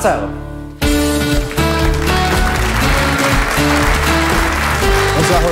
Marcel. Ahoj.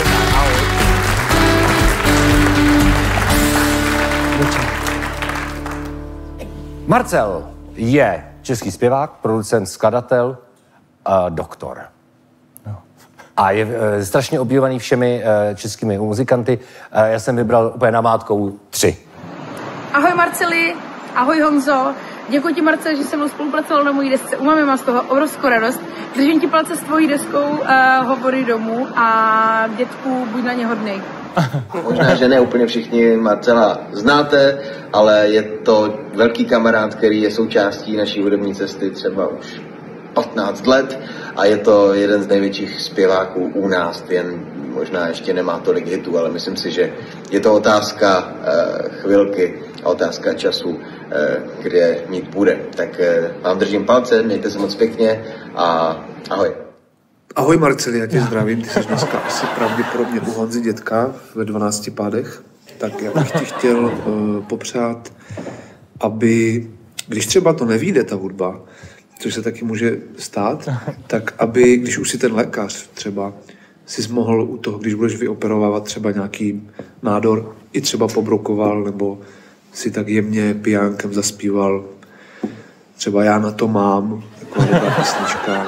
Marcel je český zpěvák, producent, skladatel, doktor. A je strašně obdivovaný všemi českými muzikanty. Já jsem vybral úplně namátkou 3. Ahoj Marceli, ahoj Honzo. Děkuji ti, Marcel, že se mnou spolupracoval na mojí desce. U máme mám z toho obrovskou radost. Držím ti palce s tvojí deskou Hovory domů a dětku, buď na ně hodnej. Možná, že ne úplně všichni Marcela znáte, ale je to velký kamarád, který je součástí naší hudební cesty třeba už 15 let a je to jeden z největších zpěváků u nás, jen možná ještě nemá tolik hitů, ale myslím si, že je to otázka chvilky a otázka času, kde mít bude. Tak vám držím palce, mějte se moc pěkně a ahoj. Ahoj Marceli, já tě zdravím, ty jsi dneska asi pravděpodobně u Honzy Dětka ve 12 pádech, tak já bych ti chtěl popřát, aby, když třeba to nevyjde ta hudba, což se taky může stát, tak aby, když už si ten lékař třeba si mohl u toho, když budeš vyoperovávat třeba nějaký nádor, i třeba pobrokoval, nebo si tak jemně pijánkem zaspíval, třeba Já na to mám, taková dobrá písnička,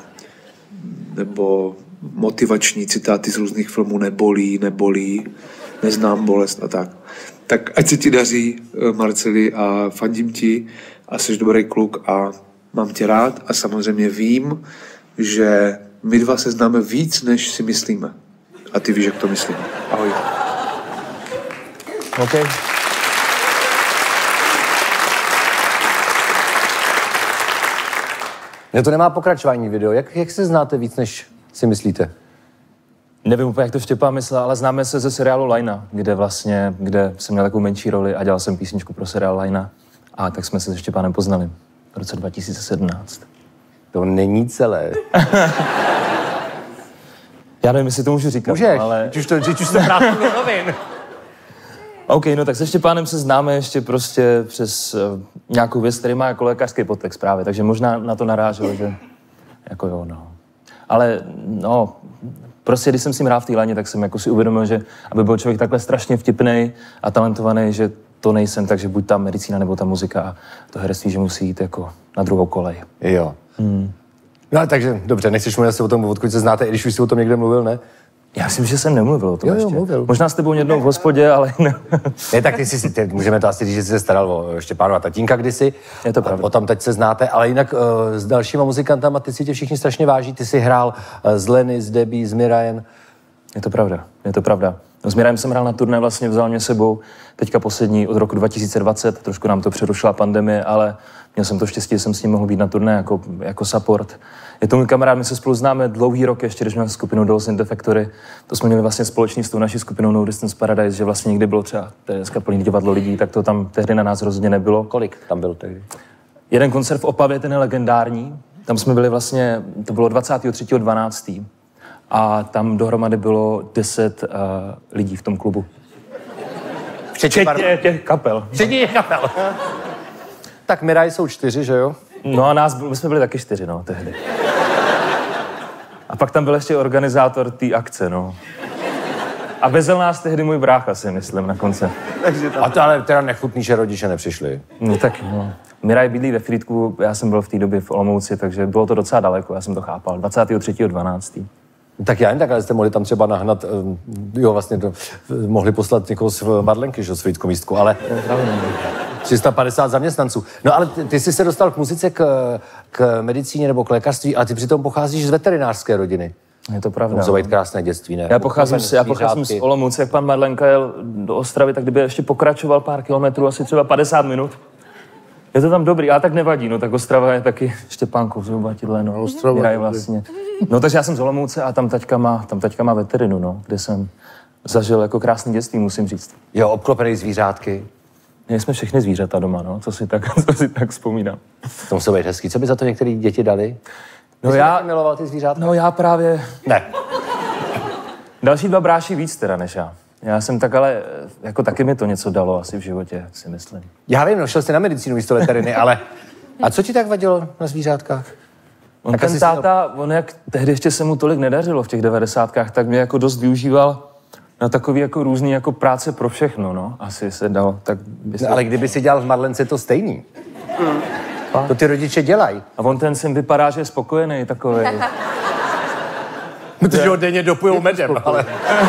nebo motivační citáty z různých filmů Nebolí, Neznám bolest a tak. Tak ať se ti daří, Marceli, a fandím ti a jsi dobrý kluk a mám tě rád a samozřejmě vím, že my dva se známe víc, než si myslíme. A ty víš, jak to myslím. Ahoj. OK. Ne, to nemá pokračování video. Jak se znáte víc, než si myslíte? Nevím úplně, jak to Štěpán myslel, ale známe se ze seriálu Lajna, kde jsem měl takovou menší roli a dělal jsem písničku pro seriál Lajna. A tak jsme se se Štěpánem poznali v roce 2017. To není celé. Já nevím, jestli to můžu říkat, můžeš, ale... Můžeš, už to vrátím do novin. OK, no tak se Štěpánem se známe ještě prostě přes nějakou věc, který má jako lékařský podtext právě, takže možná na to narážel, že jako jo, no. Ale no, prostě když jsem s ním hrál v té Lajně, tak jsem jako si uvědomil, že aby byl člověk takhle strašně vtipnej a talentovaný, že to nejsem, takže buď ta medicína nebo ta muzika a to herectví, že musí jít jako na druhou kolej. Jo. No takže dobře, nechceš mluvit asi o tom, odkud se znáte, i když už jsi o tom někde mluvil, ne? Já myslím, že jsem nemluvil o tom jo, ještě. Mluvil. Možná s tebou jednou v hospodě, ale ne. Ne, tak můžeme to asi říct, že jsi se staral o Štěpánova tatínka kdysi. Je to pravda. O tam teď se znáte, ale jinak s dalšíma muzikantama ty si tě všichni strašně váží. Ty jsi hrál s Lenny, s Debbie, s Mirajem. Je to pravda. No, s Mirajem jsem hrál na turné, vlastně vzal mě sebou teďka poslední od roku 2020, trošku nám to přerušila pandemie, ale měl jsem to štěstí, že jsem s ním mohl být na turné jako support. Je to můj kamarád, my se spolu známe dlouhý rok, ještě když měl skupinu Dolls in the Factory. To jsme měli vlastně společný s tou naší skupinou No Distance Paradise, že vlastně někdy bylo třeba dneska plný divadlo lidí, tak to tam tehdy na nás rozhodně nebylo. Kolik tam bylo tehdy? Jeden koncert v Opavě, ten je legendární. Tam jsme byli vlastně, to bylo 23.12. A tam dohromady bylo 10 lidí v tom klubu. Včetně těch kapel. Včetně těch kapel. Tak Miraj jsou 4, že jo? No a my jsme byli taky 4, no, tehdy. A pak tam byl ještě organizátor té akce, no. A vezl nás tehdy můj brácha, si myslím, na koncert. A to ale teda nechutný, že rodiče nepřišli. No tak, no. Miraj bydlí ve Frýdku, já jsem byl v té době v Olomouci, takže bylo to docela daleko, já jsem to chápal. 23.12. Tak já jen tak, ale jste mohli tam třeba nahnat, vlastně mohli poslat někoho z Marlenky, že, z Frýdkomístku, ale 350 zaměstnanců. No ale ty jsi se dostal k muzice, k medicíně nebo k lékařství, a ty přitom pocházíš z veterinářské rodiny. Je to pravda. Musí být krásné dětství, ne? Já pocházím z Olomouce, jak pan Marlenka jel do Ostravy, tak kdyby ještě pokračoval pár kilometrů, asi třeba 50 minut. Je to tam dobrý, ale tak nevadí, no tak Ostrava je taky Štěpánkov zhruba tíhle, no. Ostrava je vlastně. No takže já jsem z Olomouce a tam taťka má veterinu, no, kde jsem zažil jako krásný dětství, musím říct. Jo, obklopený zvířátky. My jsme všechny zvířata doma, no, co si tak vzpomínám. To musí být hezký. Co by za to některé děti dali? No já miloval ty zvířátka? No já právě... Ne. Další 2 bráši víc teda než já. Já jsem tak, ale jako taky mi to něco dalo asi v životě, si myslím. Já vím, no, šel jsi na medicínu místo veteriny, ale A co ti tak vadilo na zvířátkách? On ten táta, on jak tehdy ještě se mu tolik nedařilo v těch 90kách, tak mě jako dost využíval na takový jako různý jako práce pro všechno, no. Asi se dalo. Tak ale kdyby si dělal v Marlence to stejný. To ty rodiče dělají. A on ten syn vypadá, že je spokojený takový. Protože ho denně dopujou medem, ale...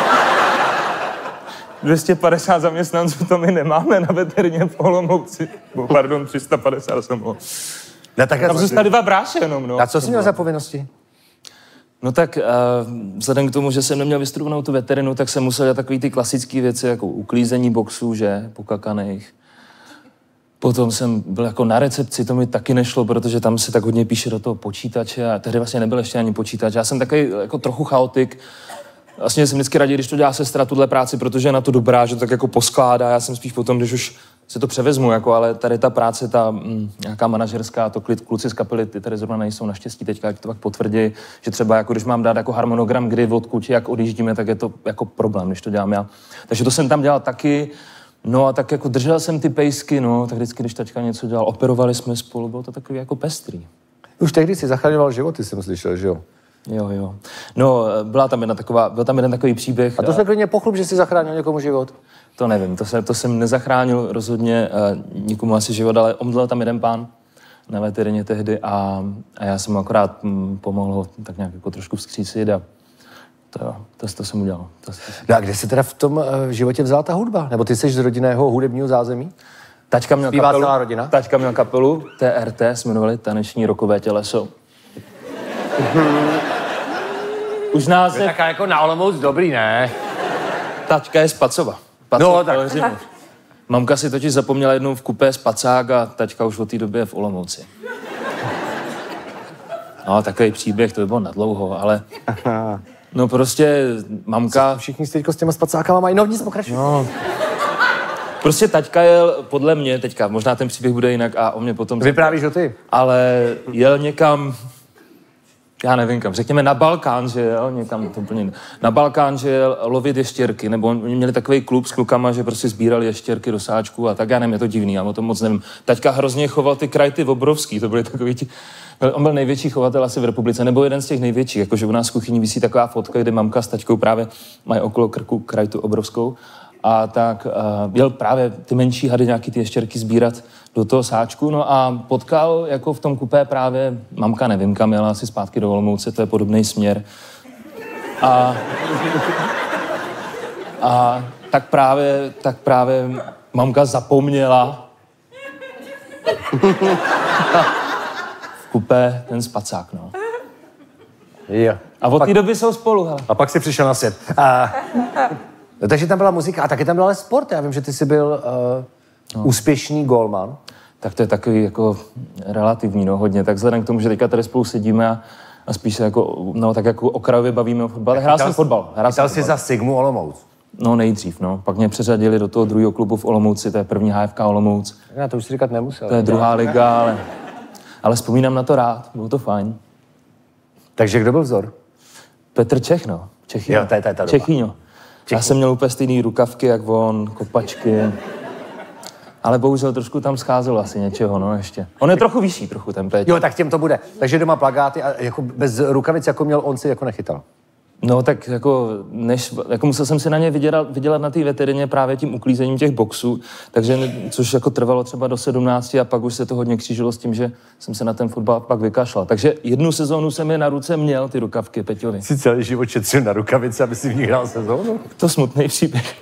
250 zaměstnanců to my nemáme na veterině v Olomouci. Pardon, 350 jsem ho. No, tak tam zůstali 2 bráše jenom, no. A co jsi měl za povinnosti? No tak vzhledem k tomu, že jsem neměl vystudovanou tu veterinu, tak jsem musel dělat takový ty klasické věci, jako uklízení boxů, že, pokakaných. Potom jsem byl jako na recepci, to mi taky nešlo, protože tam se tak hodně píše do toho počítače a tehdy vlastně nebyl ještě ani počítač. Já jsem takový jako trochu chaotik. Vlastně jsem vždycky raději, když to dělá sestra tuhle práci, protože je na to dobrá, že to tak jako poskládá. Já jsem spíš potom, když už si to převezmu, jako, ale tady ta práce, ta nějaká manažerská, to kluci z kapely, ty tady zrovna nejsou naštěstí teďka, jak to pak potvrdí, že třeba jako když mám dát jako harmonogram, kdy odkud, jak odjíždíme, tak je to jako problém, když to dělám já. Takže to jsem tam dělal taky. No a tak jako držel jsem ty pejsky, no, tak vždycky, když taťka něco dělal, operovali jsme spolu, bylo to takový jako pestrý. Už tehdy si zachraňoval životy, jsem slyšel, že jo? Jo. No, byl tam jeden takový příběh. A to se klidně pochlup, že jsi zachránil někomu život? To nevím, to jsem nezachránil rozhodně nikomu asi život, ale omdlel tam jeden pán na veterině tehdy a já jsem mu akorát pomohl ho tak nějak jako trošku vzkřísit a to jsem udělal. No a kde se teda v tom životě vzala ta hudba? Nebo ty jsi z rodinného hudebního zázemí? Taťka měl Zpívá kapelu, celá rodina? Taťka měl kapelu, TRT, se jmenovali Taneční rockové těleso. Už nás je taká jako na Olomouc dobrý, ne? Taťka je z Pacova. No, tak. Mamka si totiž zapomněla jednou v kupé spacák a taťka už od té doby je v Olomouci. No, takový příběh, to by bylo nadlouho, ale... No prostě mamka... Všichni s těma spacákama mají, no nic pokračují. No. Prostě taťka jel, podle mě teďka, možná ten příběh bude jinak a o mě potom... Vyprávíš ho ty? Ale jel někam... Já nevím kam, řekněme na Balkán, že jel někam to úplně... Na Balkán, že jel lovit ještěrky, nebo oni měli takový klub s klukama, že prostě sbírali ještěrky do sáčku a tak, já nevím, je to divný, já o tom moc nevím. Taťka hrozně choval ty krajty obrovský, to byly takový ti... On byl největší chovatel asi v republice, nebo jeden z těch největších, jakože u nás v kuchyni visí taková fotka, kde mamka s taťkou právě mají okolo krku krajtu obrovskou. A tak jel právě ty menší hady, nějaký ty ještěrky sbírat do toho sáčku, no a potkal jako v tom kupé právě, mamka nevím kam, jela asi zpátky do Olomouce, to je podobný směr. A tak právě mamka zapomněla v kupé ten spacák, no. Jo. A od té doby jsou spolu, hele. A pak si přišel na svět. No, takže tam byla muzika a taky tam byl ale sport. Já vím, že ty jsi byl úspěšný gólman. Tak to je takový jako relativní, no, hodně. Tak vzhledem k tomu, že teďka tady spolu sedíme a spíš se jako, no, tak jako okrajově bavíme o fotbale. Hrál jsem fotbal. Hrál jsi za Sigmu Olomouc? No, nejdřív, no. Pak mě přeřadili do toho druhého klubu v Olomouci, to je první HFK Olomouc. Já to už si říkat nemusel. To je druhá liga, ale vzpomínám na to rád, bylo to fajn. Takže kdo byl vzor? Petr Čech, no. Čechyňo. Jo, to je ta doba. Čechyňo. Já jsem měl úplně stejný rukavky, jak on, kopačky. Ale bohužel trošku tam scházelo asi něčeho, no ještě. On je trochu vyšší, trochu ten Péťa. Jo, tak těm to bude. Takže doma plagáty a jako bez rukavic, jako měl on, si jako nechytal. No tak jako musel jsem si na ně vydělat na té veterině právě tím uklízením těch boxů, takže což jako trvalo třeba do 17 a pak už se to hodně křížilo s tím, že jsem se na ten fotbal pak vykašlal. Takže jednu sezónu jsem je na ruce měl, ty rukavky Peťovi. Jsi celý život šetřil na rukavice, aby si v nich hrál sezónu? To smutný příběh.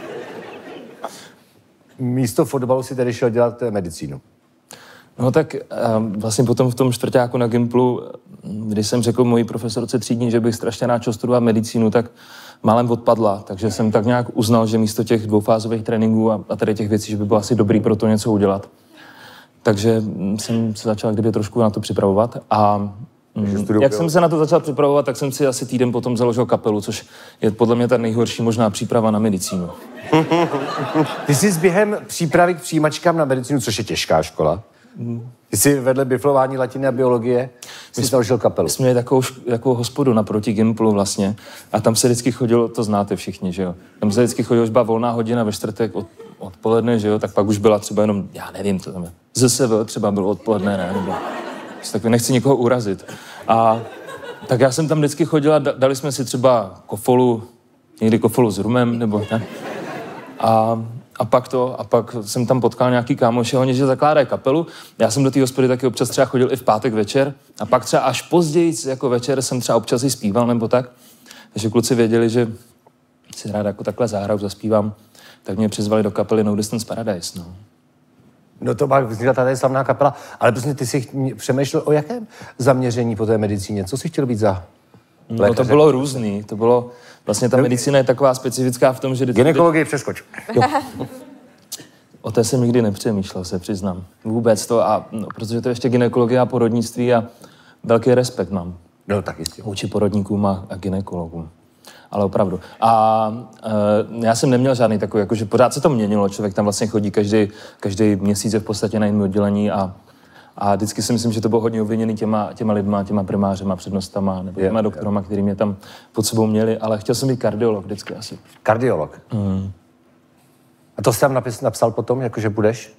Místo fotbalu si tedy šel dělat medicínu. No tak vlastně potom v tom čtvrťáku na Gimplu, když jsem řekl mojí profesorce třídní, že bych strašně rád šel studovat medicínu, tak málem odpadla. Takže jsem tak nějak uznal, že místo těch dvoufázových tréninků a tady těch věcí, že by bylo asi dobrý pro to něco udělat. Takže jsem se začal kdyby trošku na to připravovat a jak jsem se na to začal připravovat, tak jsem si asi týden potom založil kapelu, což je podle mě ta nejhorší možná příprava na medicínu. Ty jsi během přípravy k přijímačkám na medicínu, což je těžká škola, ty jsi vedle biflování latiny a biologie jsi založil kapelu. My jsme měli takovou hospodu naproti Gimplu vlastně a tam se vždycky chodilo, to znáte všichni, že jo? Tam se vždycky chodilo, už byla volná hodina ve čtvrtek odpoledne, že jo, tak pak už byla třeba jenom, já nevím, co tam je, ZSV třeba bylo odpoledne, ne, nebo tak nechci nikoho urazit. A tak já jsem tam vždycky chodila, dali jsme si třeba kofolu, někdy kofolu s rumem, nebo tak. A pak jsem tam potkal nějaký kámoše, oni že zakládají kapelu. Já jsem do té hospody taky občas třeba chodil i v pátek večer. A pak třeba až později jako večer jsem třeba občas i zpíval nebo tak. Takže kluci věděli, že si rád jako takhle zahraju, zaspívám. Tak mě přizvali do kapely No Distance Paradise, no. No to pak vznikla tady slavná kapela, ale prostě ty jsi přemýšlel o jakém zaměření po té medicíně? Co jsi chtěl být za lékaře? No to bylo různý, to bylo, vlastně ta medicína je taková specifická v tom, že... Gynekologii přeskoč. O té jsem nikdy nepřemýšlel, se přiznám. Vůbec to, protože to je ještě gynekologie a porodnictví a velký respekt mám. No tak jistě. Vůči porodníkům a gynekologům. Ale opravdu. Já jsem neměl žádný takový, jakože pořád se to měnilo, člověk tam vlastně chodí každý měsíc v podstatě na jiném oddělení a vždycky si myslím, že to bylo hodně obviněný těma lidma, těma primářema, přednostama nebo těma doktorama, který mě tam pod sebou měli, ale chtěl jsem být kardiolog vždycky asi. Kardiolog? A to jsi tam napsal potom, jakože budeš?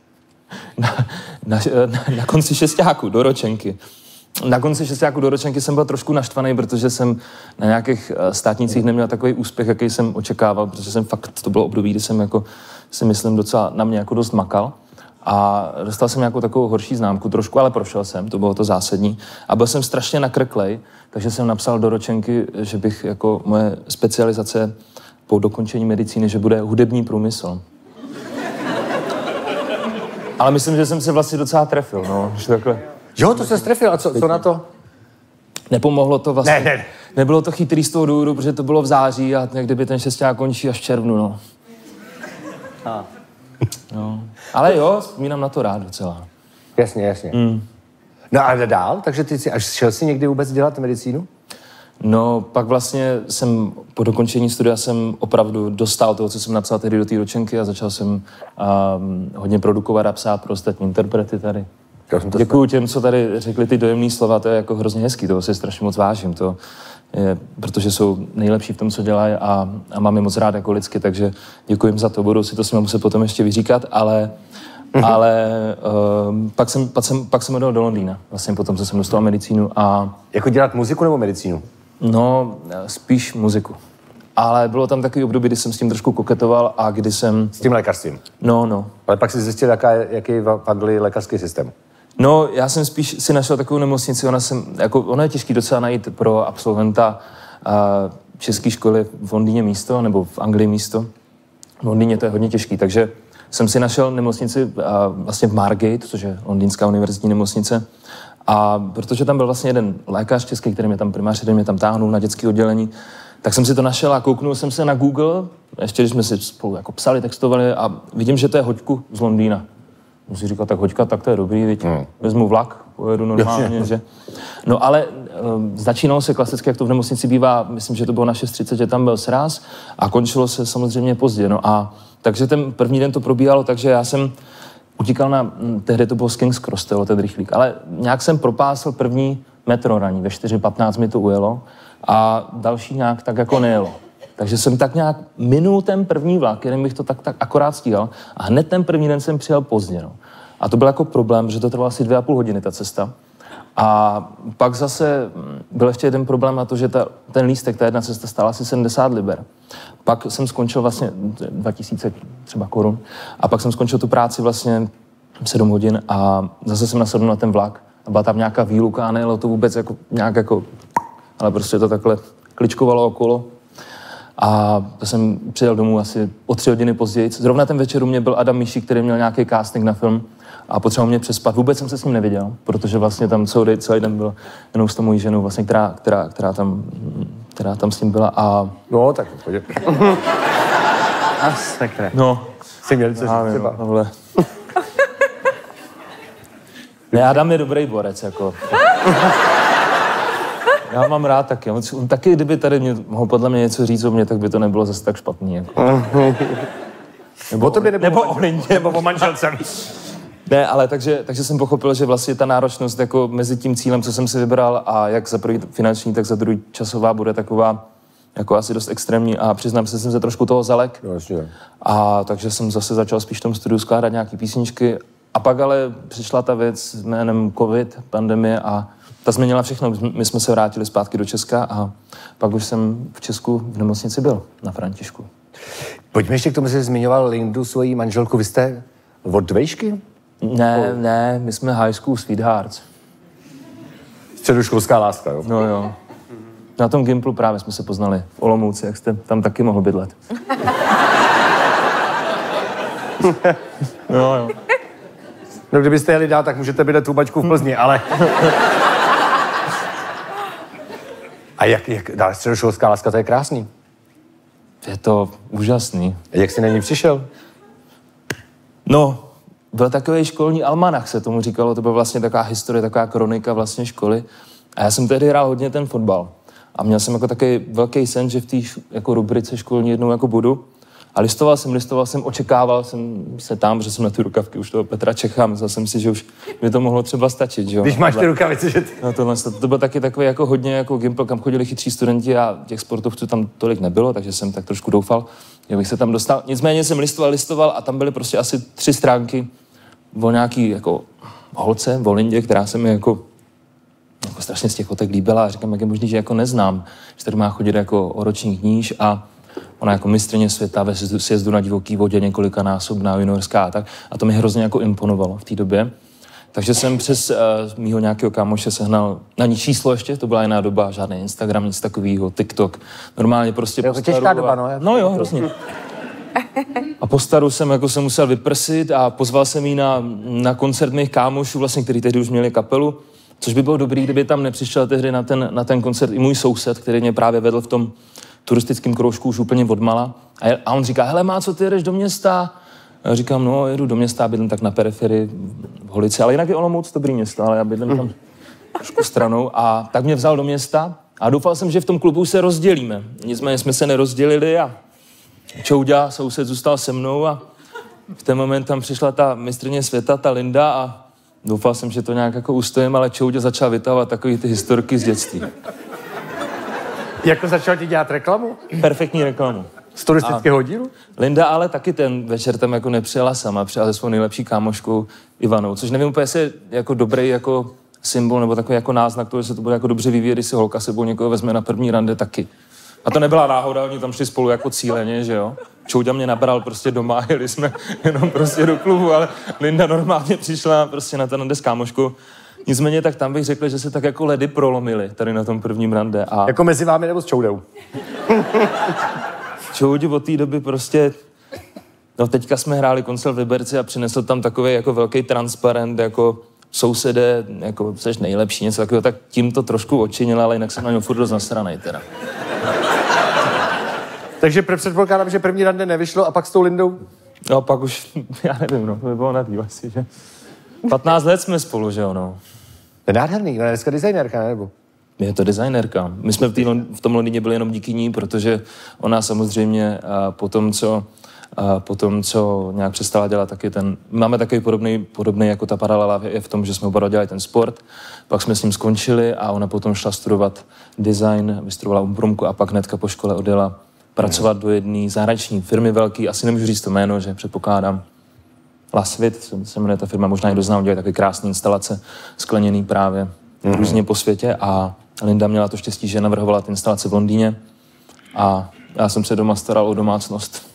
Na konci šestáku, do ročenky. Na konci šestáku do ročenky jsem byl trošku naštvaný, protože jsem na nějakých státnicích neměl takový úspěch, jaký jsem očekával, protože jsem fakt, to bylo období, kdy jsem jako, si myslím, docela na mě jako dost makal. A dostal jsem nějakou takovou horší známku trošku, ale prošel jsem, to bylo to zásadní. A byl jsem strašně nakrklej, takže jsem napsal do ročenky, že bych jako moje specializace po dokončení medicíny, že bude hudební průmysl. Ale myslím, že jsem se vlastně docela trefil, no, že takhle. Jo, to se strefil. A co na to? Nepomohlo to vlastně. Ne. Nebylo to chytrý z toho důvodu, protože to bylo v září a kdyby ten šesták končí až v červnu, no. No. Ale jo, vzpomínám na to rád docela. Jasně. No a dál? Takže šel jsi někdy vůbec dělat medicínu? No, pak vlastně jsem po dokončení studia jsem opravdu dostal toho, co jsem napsal tehdy do té ročenky a začal jsem hodně produkovat a psát pro ostatní interprety tady. Děkuju těm, co tady řekli ty dojemný slova, to je jako hrozně hezký, toho si strašně moc vážím, protože jsou nejlepší v tom, co dělají a mám je moc rád jako lidsky, takže děkuji jim za to, budu si to s nimi muset potom ještě vyříkat, ale pak jsem odjel do Londýna, vlastně potom, co jsem dostal medicínu a... Jako dělat muziku nebo medicínu? No, spíš muziku. Ale bylo tam takový období, kdy jsem s tím trošku koketoval a kdy jsem... S tím lékařstvím? No. Ale pak jsi zjistil, jaký je v Anglii lékařský systém? No, já jsem spíš si našel takovou nemocnici, ono je těžký docela najít pro absolventa české školy v Londýně místo, nebo v Anglii místo. V Londýně to je hodně těžký, takže jsem si našel nemocnici vlastně v Margate, což je londýnská univerzitní nemocnice. A protože tam byl vlastně jeden lékař český, který mě tam primář, který mě tam táhnul na dětské oddělení, tak jsem si to našel a kouknul jsem se na Google, ještě když jsme si spolu jako psali, textovali a vidím, že to je hoďku z Londýna. Musím říkat, tak hoďka, tak to je dobrý, viď? Vezmu vlak, pojedu normálně, že? No ale začínalo se klasicky, jak to v nemocnici bývá, myslím, že to bylo na 6:30, že tam byl sráz a končilo se samozřejmě pozdě, no a takže ten první den to probíhalo, takže já jsem utíkal tehdy to bylo z King's Cross, ten rychlík, ale nějak jsem propásl první metro raní, ve 4:15 mi to ujelo a další nějak tak jako nejelo. Takže jsem tak nějak minul ten první vlak, kterým bych to tak akorát stíhal a hned ten první den jsem přijel pozdě. No. A to byl jako problém, že to trvalo asi 2,5 hodiny ta cesta. A pak zase byl ještě jeden problém na to, že ten lístek, ta jedna cesta stála asi 70 liber. Pak jsem skončil vlastně 2000 třeba korun a pak jsem skončil tu práci vlastně 7 hodin a zase jsem nasedl na ten vlak a byla tam nějaká výluka a nejelo to vůbec jako nějak jako, ale prostě to takhle kličkovalo okolo. A to jsem přijel domů asi o 3 hodiny později. Zrovna ten večer u mě byl Adam Míšík, který měl nějaký casting na film a potřeboval mě přespat. Vůbec jsem se s ním neviděl, protože vlastně tam celý den byl jenom s tou mojí ženou, vlastně, která tam s ním byla a... No, tak pojď. Aspektre. No. Jsi měl co říct třeba. Ne, Adam je dobrý borec, jako. Já mám rád taky. On taky, kdyby tady mohl podle mě něco říct o mě, tak by to nebylo zase tak špatný. Jako. Nebo o Lindě, nebo o manželce. Ne, ale takže jsem pochopil, že vlastně ta náročnost jako mezi tím cílem, co jsem si vybral a jak za první finanční, tak za druhý časová bude taková jako asi dost extrémní a přiznám se, jsem se trošku toho zalek. No, jasně. A takže jsem zase začal spíš v tom studiu skládat nějaký písničky. A pak ale přišla ta věc s jménem COVID, pandemie a ta změnila všechno. My jsme se vrátili zpátky do Česka a pak už jsem v Česku v nemocnici byl, na Františku. Pojďme ještě k tomu, že jsi zmiňoval Lindu, svoji manželku. Vy jste od dvejšky? Ne, my jsme high school sweethearts. Středoškolská láska, jo? No jo. Na tom Gimplu právě jsme se poznali v Olomouci, jak jste tam taky mohl bydlet. Jo. No kdybyste jeli dál, tak můžete bydlet u baťku v Plzni, ale... A jak dále středoškolská láska, to je krásný. Je to úžasný. A jak jsi na ní přišel? No, byl takový školní almanach, se tomu říkalo, to byla vlastně taková historie, taková kronika vlastně školy. A já jsem tehdy hrál hodně ten fotbal. A měl jsem jako takový velký sen, že v té jako rubrice školní jednou jako budu. A listoval jsem, očekával jsem se tam, že jsem na ty rukavky už toho Petra Čecha, myslel jsem si, že už mi to mohlo třeba stačit, že jo. Když máš ty rukavice, že ty... No to byl taky takový jako hodně jako Gimpl, kam chodili chytří studenti a těch sportovců tam tolik nebylo, takže jsem tak trošku doufal, že bych se tam dostal. Nicméně jsem listoval a tam byly prostě asi 3 stránky o nějaký jako holce, o Lindě, která se mi jako strašně z těch fotek líbila a říkám, jak je možný, že jako neznám, že tady má chodit jako o ročník níž a ona jako mistryně světa ve sjezdu na divoký vodě, několikanásobná juniorská a tak. A to mi hrozně jako imponovalo v té době. Takže jsem přes mýho nějakého kámoše sehnal na ní číslo ještě, to byla jiná doba, žádný Instagram, nic takového, TikTok. Normálně prostě po staru. Těžká doba, no. No jo, hrozně. A po staru jsem jako se musel vyprsit a pozval jsem jí na koncert mých kámošů, vlastně, který tehdy už měli kapelu, což by bylo dobrý, kdyby tam nepřišel tehdy na ten koncert i můj soused, který mě právě vedl v tom turistickém kroužku už úplně odmala. A on říká, hele, co ty jedeš do města? A já říkám, no, jedu do města, bydlím tak na periferii v Holici, ale jinak je Olomouc dobrý město, ale já bydlím tam trošku stranou. A tak mě vzal do města a doufal jsem, že v tom klubu se rozdělíme. Nicméně jsme se nerozdělili a Čouďa, soused, zůstal se mnou a v ten moment tam přišla ta mistryně světa, ta Linda a doufal jsem, že to nějak jako ustojím, ale Čouďa začal vytahovat takový ty historky z dětství. Jako začal ti dělat reklamu? Perfektní reklamu. Z turistického dílu? Linda ale taky ten večer tam jako nepřijela sama, přijela se svou nejlepší kámoškou Ivanou, což nevím úplně, jestli je jako dobrý jako symbol nebo takový jako náznak toho, že se to bude jako dobře vyvíjet, když si holka sebou někoho vezme na první rande taky. A to nebyla náhoda, oni tam šli spolu jako cíleně, že jo. Čouďa mě nabral prostě doma, jeli jsme jenom prostě do klubu, ale Linda normálně přišla prostě na ten rande s kámoškou. Nicméně tak tam bych řekl, že se tak jako ledy prolomily tady na tom prvním rande. A jako mezi vámi nebo s Čoudou? Čouď od té doby prostě... No teďka jsme hráli koncert v Liberci a přinesl tam takový jako velký transparent, jako sousede, jako seš nejlepší, něco takového, tak tím to trošku odčinil, ale jinak jsem na něm furt dost nasranej teda. Takže předpokládám, že první rande nevyšlo a pak s tou Lindou? No pak už, já nevím, no, to by bylo nadýv asi, že... 15 let jsme spolu, že jo, no. To je nádherný, no je dneska designérka, nebo? Je to designérka. My jsme v tom Londýně byli jenom díky ní, protože ona samozřejmě po tom, co nějak přestala dělat taky ten... Máme takový podobný jako ta paralela je v tom, že jsme oba dělali ten sport, pak jsme s ním skončili a ona potom šla studovat design, vystudovala Umprumku a pak hnedka po škole odjela pracovat do jedné zahraniční firmy velký, asi nemůžu říct to jméno, že předpokládám. Lasvit se jmenuje ta firma, možná někdo zná, dělají takové krásné instalace, skleněný právě různě po světě a Linda měla to štěstí, že navrhovala ty instalace v Londýně a já jsem se doma staral o domácnost.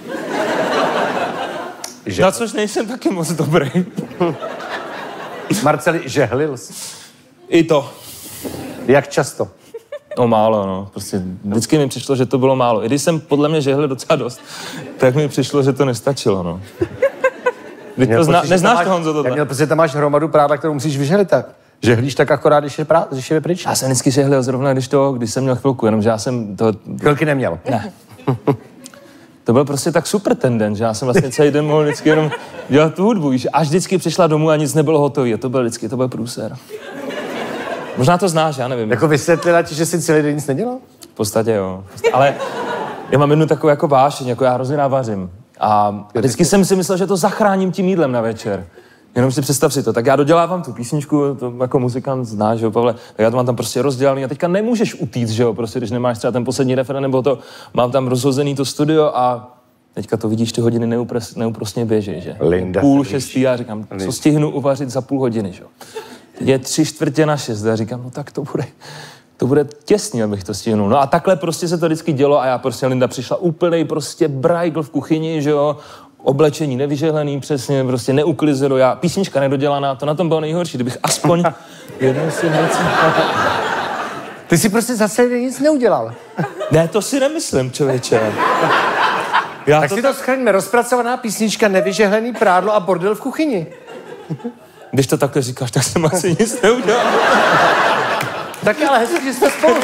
Na což nejsem taky moc dobrý. Marceli, žehlil jsi? I to. Jak často? No málo, no. Prostě vždycky mi přišlo, že to bylo málo. I když jsem podle mě žehlil docela dost, tak mi přišlo, že to nestačilo, no. Neznáš to, Honzo, tohle? Já měl pocit, že tam máš hromadu prádla, kterou musíš vyžehlit tak. Žehlíš tak akorát, když je pryč? Já jsem vždycky žehlil zrovna, když jsem měl chvilku, jenomže já jsem to... Chvilky neměl? Ne. To byl prostě tak super ten den, že já jsem vlastně celý den mohl vždycky jenom dělat tu hudbu, víš? Až vždycky přišla domů a nic nebylo hotové. To byl průser. Možná to znáš, já nevím. Jako vysvětlila ti, že jsi celý den nic nedělal? V podstatě jo. Ale já mám jednu takovou jako vášeň, jako já hrozně rád vařím. A vždycky jsem si myslel, že to zachráním tím jídlem na večer. Jenom si představ si to, tak já dodělávám tu písničku, to jako muzikant znáš, že jo, Pavle, tak já to mám tam prostě rozdělaný a teďka nemůžeš utíct, že jo, prostě když nemáš třeba ten poslední referen nebo to, mám tam rozhozený to studio a teďka to vidíš, ty hodiny neúprostně běží, že? Linda, 5:30 a říkám, co stihnu uvařit za půl hodiny, že jo. Teď je 5:45 a říkám, no tak to bude těsně, abych to stihnul. No a takhle prostě se to vždycky dělo a já prostě, Linda přišla úplnej prostě brajgl v kuchyni, že jo, oblečení nevyžehlený, přesně, prostě neuklizeno, já písnička nedodělaná, to na tom bylo nejhorší, kdybych aspoň jednou si něco... Ty si prostě zase nic neudělal. Ne, to si nemyslím, člověče. Tak si to shrňme, rozpracovaná písnička, nevyžehlený prádlo a bordel v kuchyni. Když to takhle říkáš, tak jsem asi nic neudělal. Tak ale hezky, že jste spolu.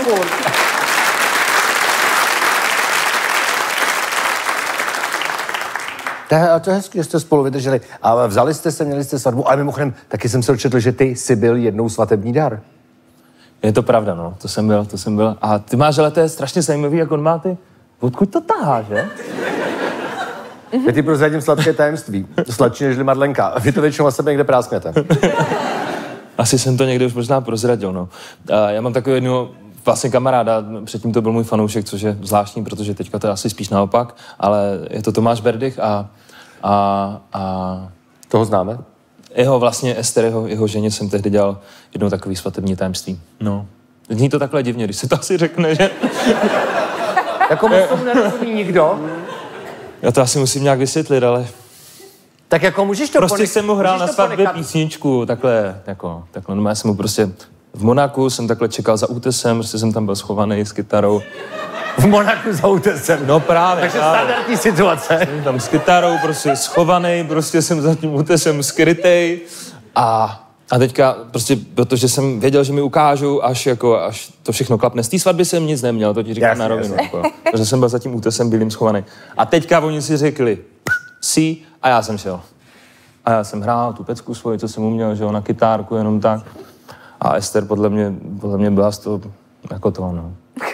To je hezky, že jste spolu vydrželi. A vzali jste se, měli jste svatbu. A mimochodem, taky jsem se dočetl, že ty jsi byl jednou svatební dar. Je to pravda, no. To jsem byl. A ty máš, ale to je strašně zajímavý, jak on má ty... Odkud to tahá, že? Já ti prozradím sladké tajemství. Sladší než Madlenka. Vy to většinou na sebe někde prásknete. Asi jsem to někde už možná prozradil, no. Já mám takového jednoho vlastně kamaráda, předtím to byl můj fanoušek, což je zvláštní, protože teďka to je asi spíš naopak, ale je to Tomáš Berdych a toho známe? Jeho vlastně Ester, jeho ženě jsem tehdy dělal jednou takový svatební tajemství. No. Zní to takhle divně, když se to asi řekne, že... Jako moc tomu nerozumí nikdo? Já to asi musím nějak vysvětlit, ale... Tak jako můžeš to prostě jsem mu hrál na svatbě písničku, takhle, no já jsem mu prostě v Monaku jsem takhle čekal za útesem, prostě jsem tam byl schovaný s kytarou. V Monaku za útesem? No právě. Takže standardní situace. Jsem tam s kytarou prostě schovaný, prostě jsem za tím útesem skrytej a teďka prostě, protože jsem věděl, že mi ukážu, až to všechno klapne. Z té svatby jsem nic neměl, to ti říkám na rovinu. Takže jsem byl za tím útesem bílým schovaný. A teďka oni si řekli, si, a já jsem šel. A já jsem hrál tu pecku svoji, co jsem uměl, že jo, na kytárku, jenom tak. A Ester podle mě byla z toho, jako to, no.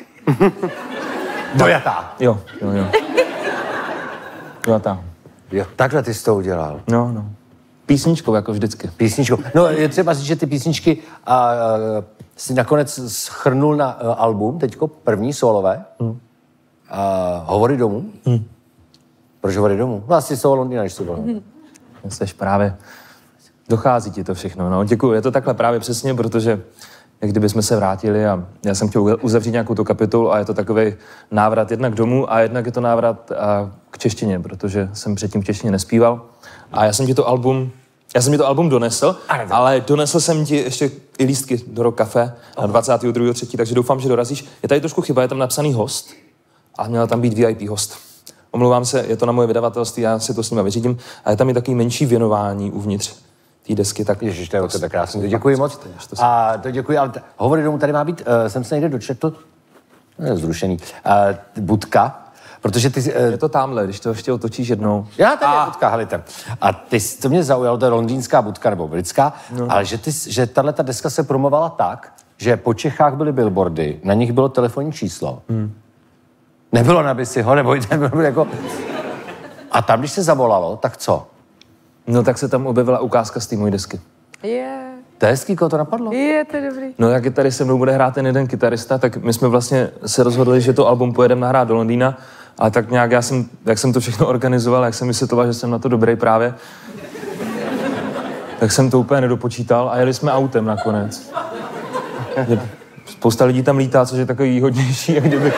Dojatá. Jo. Dojatá. Jo, takhle ty jsi to udělal. No. Písničkou, jako vždycky. Písničkou. No, je třeba říct, že ty písničky si nakonec shrnul na album, teďko, první solové. Hovory domů. Proč Hovory domů? No, asi jsou Londýna, než jsou domů. Jseš právě... Dochází ti to všechno, no. Děkuju, je to takhle právě přesně, protože jak kdyby jsme se vrátili a já jsem chtěl uzavřít nějakou tu kapitolu a je to takový návrat jednak domů a jednak je to návrat k češtině, protože jsem předtím v češtině nespíval. A já jsem ti to album donesl, ale donesl jsem ti ještě i lístky do Rock Café na 22.3., takže doufám, že dorazíš. Je tady trošku chyba, je tam napsaný host a měla tam být VIP host. Omlouvám se, je to na moje vydavatelství, já si to s nima vyřídím a je tam i takový menší věnování uvnitř té desky. Tak... Ježiš, to je tak krásný, děkuji moc. A to děkuji, ale Hovory domů tady má být, jsem se někde dočetl, zrušený, budka. Protože ty... Je to tamhle, když to ještě otočíš jednou. Já tady je budka, helejte. A to mě zaujalo, to je londýnská budka nebo britská, ale že tato deska se promovala tak, že po Čechách byly billboardy, na nich bylo telefonní číslo. Nebylo na Bisiho, nebo jako... A tam, když se zavolalo, tak co? No tak se tam objevila ukázka z té mojí desky. To je hezký, koho to napadlo? To je dobrý. No jak tady se mnou bude hrát ten jeden kytarista, tak my jsme vlastně se rozhodli, že to album pojedeme nahrát do Londýna. A tak nějak jak jsem to všechno organizoval, jak jsem vysvětloval, že jsem na to dobrý právě, tak jsem to úplně nedopočítal a jeli jsme autem nakonec. Spousta lidí tam lítá, což je takový výhodnější, jak kdyby...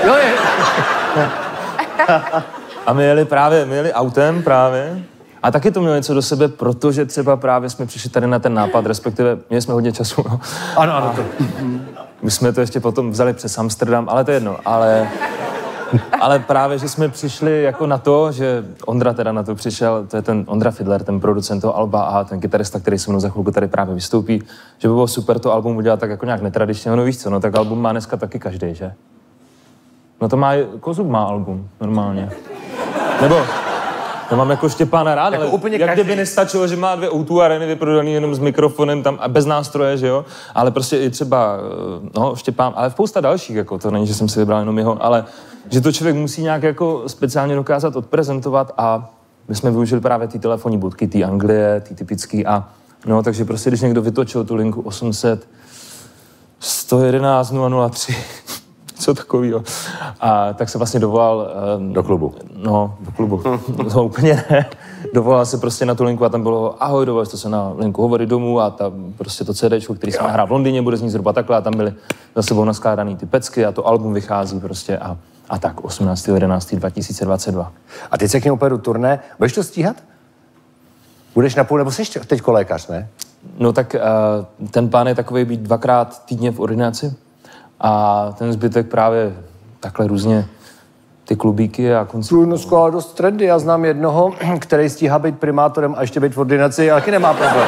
A my jeli autem právě. A taky to mělo něco do sebe, protože třeba právě jsme přišli tady na ten nápad, respektive měli jsme hodně času. No. Ano. My jsme to ještě potom vzali přes Amsterdam, ale to je jedno. Ale právě, že jsme přišli jako na to, že Ondra teda na to přišel, to je ten Ondra Fidler, ten producent toho alba a ten kytarista, který se mnou za chvilku tady právě vystoupí, že by bylo super to album udělat tak jako nějak netradičně, no víš co, no tak album má dneska taky každý, že? No to má, Kozub má album, normálně. Nebo, to mám jako Štěpána rád, jako ale úplně jak kdyby nestačilo, že má 2 O2 areny vyprodaný jenom s mikrofonem tam a bez nástroje, že jo? Ale prostě i třeba, no Štěpán, ale spousta dalších, jako to není, že jsem si vybral jenom jeho, ale že to člověk musí nějak jako speciálně dokázat odprezentovat a my jsme využili právě ty telefonní budky, ty Anglie, ty typický a No, takže prostě, když někdo vytočil tu linku 800 111 003, co takovýho. A tak se vlastně dovolal... Do klubu. No, do klubu. To úplně ne. Dovolal se prostě na tu linku a tam bylo ahoj, dovolal jste se na linku Hovory domů a tam prostě to CDčko, který jsme nahrál v Londýně, bude znít zhruba takhle a tam byly za sebou naskládaný ty pecky a to album vychází prostě a tak 18.11.2022. A teď se k němu pojedu turné. Budeš to stíhat? Budeš na půl, nebo jsi teďko lékař, ne? No tak ten plán je takový být 2krát týdně v ordinaci a ten zbytek právě takhle různě ty klubíky a koncerty. No skoro dost trendy. Já znám jednoho, který stíhá být primátorem a ještě být v ordinaci, ale taky nemá problém.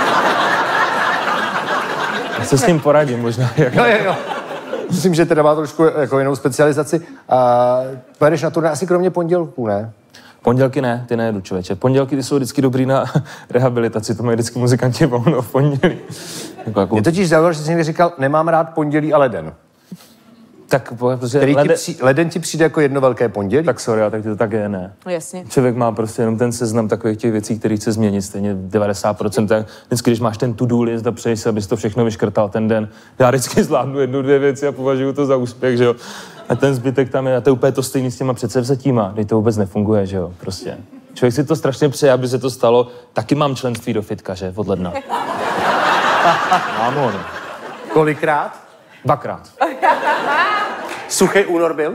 Já se s tím poradím možná. Jo. Myslím, že teda má trošku jako jinou specializaci. Pojedeš na turné asi kromě pondělků, ne? Pondělky ne, ty nejedu, člověče. Pondělky ty jsou vždycky dobrý na rehabilitaci, to mají vždycky muzikanti volno v pondělí. Mě totiž zaujalo, že jsi někdy říkal, nemám rád pondělí a leden. Tak, protože leden ti přijde jako jedno velké pondělí? Tak sorry, ale tak to tak je, ne. No, jasně. Člověk má prostě jenom ten seznam takových těch věcí, které chce změnit, stejně 90%. Tak vždycky, když máš ten to-do list a přeješ si, abys to všechno vyškrtal ten den, já vždycky zvládnu 1-2 věci a považuji to za úspěch, že jo. A ten zbytek tam je, a to je úplně to stejný s těma předsevzetíma, teď to vůbec nefunguje, že jo, prostě. Člověk si to strašně přeje, aby se to stalo. Taky mám členství do fitka, že, od ledna. Mám ho, no. Kolikrát? 2krát. Suchý únor byl?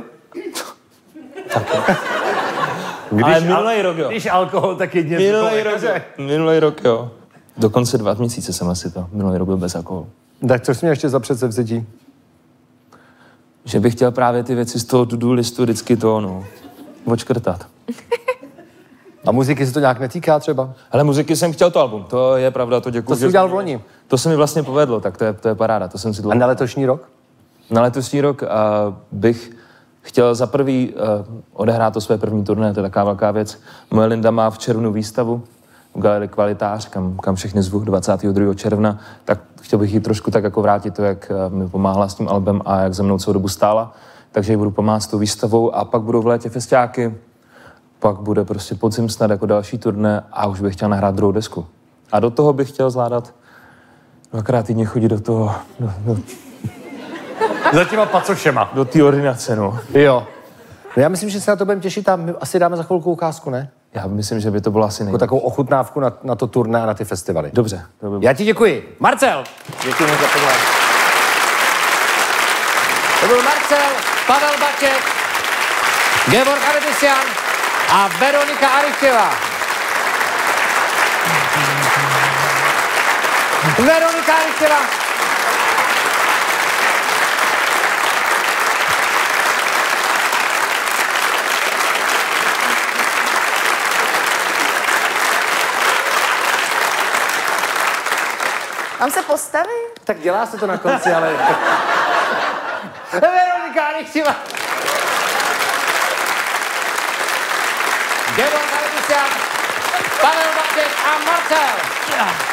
Ale minulý rok, jo. Když alkohol, tak jedně Minulý rok, jo. Dokonce 2 měsíce jsem asi to. Minulý rok byl bez alkoholu. Tak co jsi měl ještě za předsevzetí? Že bych chtěl právě ty věci z toho to-do listu vždycky to, no, odškrtat. A muziky se to nějak netýká třeba? Ale muziky jsem chtěl to album, to je pravda, to děkuji. To jsi udělal v loni. To se mi vlastně povedlo, tak to je paráda, to jsem si dlouho. A na letošní rok? Na letošní rok bych chtěl za prvý odehrát to své první turné, to je taková velká věc. Moje Linda má v červnu výstavu v Galerii Kvalitář, kam všechny zvu 22. června, tak chtěl bych jí trošku tak jako vrátit to, jak mi pomáhala s tím albem a jak ze mnou celou dobu stála. Takže jí budu pomáhat s tou výstavou a pak budou v létě festiáky, pak bude prostě podzim snad jako další turné a už bych chtěl nahrát druhou desku. A do toho bych chtěl zvládat 2krát týdně chodit do toho, Za těma pacošema. do té ordinace, no. Jo. No já myslím, že se na to budeme těšit a my asi dáme za chvilku ukázku, ne? Já myslím, že by to bylo asi Jako takovou ochutnávku na to turné a na ty festivaly. Dobře. To by bylo. Já ti děkuji. Marcel! Děkuji za pozvání. To byl Marcel, Pavel Baček, Georg Avedisian a Veronika Aricheva. Veronika Aricheva. Mám se postavit? Tak dělá se to na konci, ale... Veronika Aricheva. Georg Avedisian, Pavel Baček a Marcel.